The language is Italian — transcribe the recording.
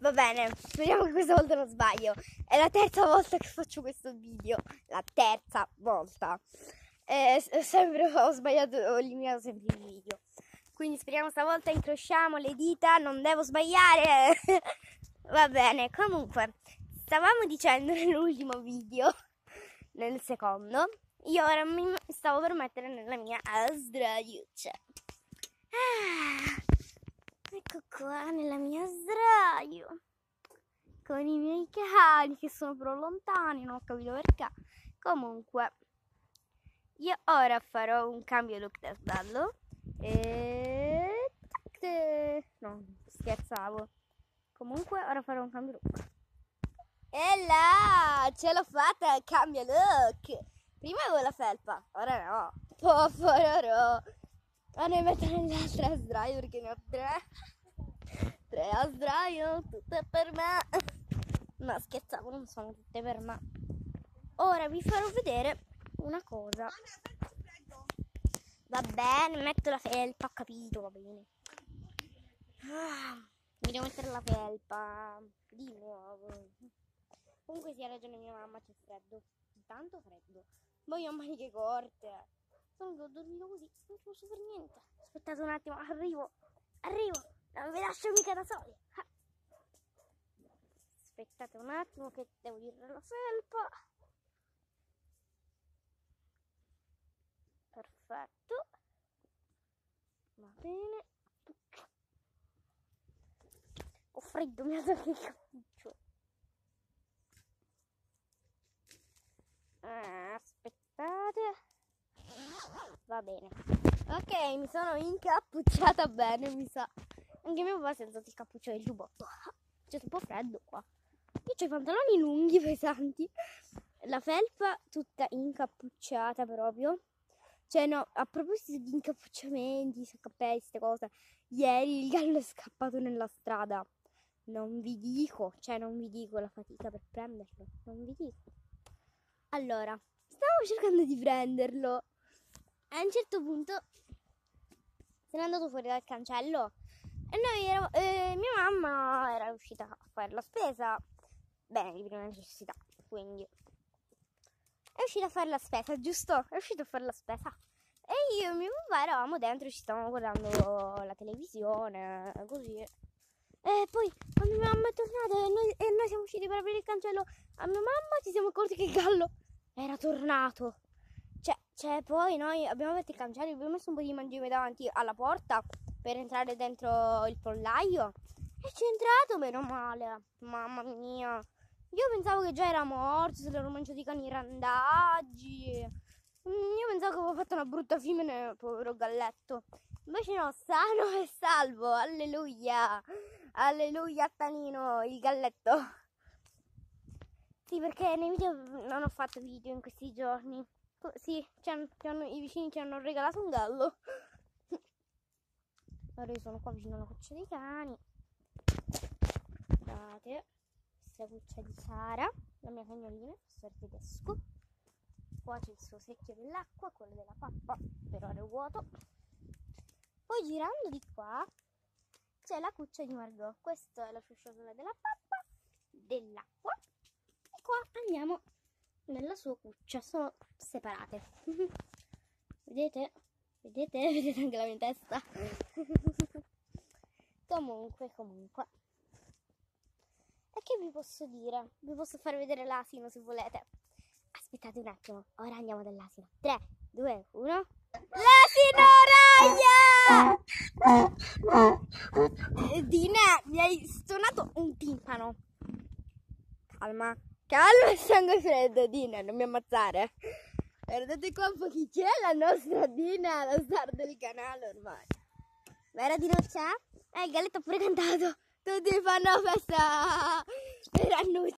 Va bene, speriamo che questa volta non sbaglio. È la terza volta che faccio questo video. La terza volta. Sempre ho sbagliato, ho eliminato sempre il video. Quindi speriamo stavolta incrociamo le dita, non devo sbagliare. Va bene, comunque, stavamo dicendo nell'ultimo video, nel secondo, io ora mi stavo per mettere nella mia sdraiuccia. Ecco qua nella mia sdraio con i miei cani che sono però lontani, non ho capito perché. Comunque io ora farò un cambio look da sballo e no, scherzavo. Comunque ora farò un cambio look. E là, ce l'ho fatta, cambio look. Prima avevo la felpa, ora no. Ora ne metto nell'altra sdraio perché ne ho tre a sdraio, tutte per me. No, scherzavo, non sono tutte per me. Ora vi farò vedere una cosa. Va bene, metto la felpa, ho capito, va bene. Mi devo mettere la felpa di nuovo. Comunque sì, ha ragione mia mamma, c'è freddo. Tanto freddo. Poi ho maniche corte. Sono dormito così, non posso fare niente. Aspettate un attimo, arrivo. Non vi lascio mica da soli. Aspettate un attimo che devo girare la felpa. Perfetto. Va bene. Ho freddo, mi ha dato il cappuccio. Aspettate. Va bene. Ok, mi sono incappucciata bene, mi sa. Anche mio papà si è alzato il cappuccio del giubbotto. C'è un po' freddo qua. Io ho i pantaloni lunghi, pesanti. La felpa tutta incappucciata proprio. Cioè no, a proposito di incappucciamenti, cappelli, queste cose. Ieri il gallo è scappato nella strada. Non vi dico la fatica per prenderlo. Non vi dico. Allora, stavo cercando di prenderlo. A un certo punto se n'è andato fuori dal cancello e mia mamma era uscita a fare la spesa, bene, di prima necessità, quindi è uscita a fare la spesa, giusto? È uscita a fare la spesa e io e mio papà eravamo dentro e ci stavamo guardando la televisione, così. E poi quando mia mamma è tornata e noi siamo usciti per aprire il cancello a mia mamma, ci siamo accorti che il gallo era tornato. Cioè, poi noi abbiamo aperto il cancello, abbiamo messo un po' di mangime davanti alla porta per entrare dentro il pollaio e ci è entrato, meno male. Mamma mia, io pensavo che già era morto, se l'erano mangiati i cani randaggi. Io pensavo che avevo fatto una brutta fine, povero galletto. Invece no, sano e salvo, alleluia. Alleluia, Tanino, il galletto. Sì, perché nei video non ho fatto video in questi giorni. Sì, i vicini ci hanno regalato un gallo. Ora io sono qua vicino alla cuccia dei cani. Guardate, questa è la cuccia di Sara, la mia cagnolina, professor tedesco. Qua c'è il suo secchio dell'acqua, quello della pappa, per ora è vuoto. Poi girando di qua c'è la cuccia di Margot. Questa è la ciucciola della pappa, dell'acqua. E qua andiamo nella sua cuccia, sono separate. Vedete anche la mia testa. comunque e che vi posso dire, vi posso far vedere l'asino se volete. Aspettate un attimo, ora andiamo dall'asino. 3, 2, 1. L'asino raglia! Dina, mi hai stonato un timpano. Calma e sangue freddo, Dina, non mi ammazzare. Guardate qua un po' chi c'è, la nostra Dina, la star del canale ormai. Vero Dina c'è? Il galletto ha pure cantato. Tutti fanno festa per